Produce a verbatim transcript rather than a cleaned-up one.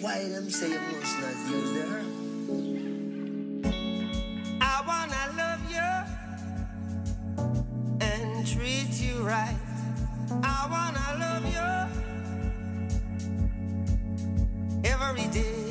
Why them say you must not use the herb? I wanna love you and treat you right. I wanna love you every day.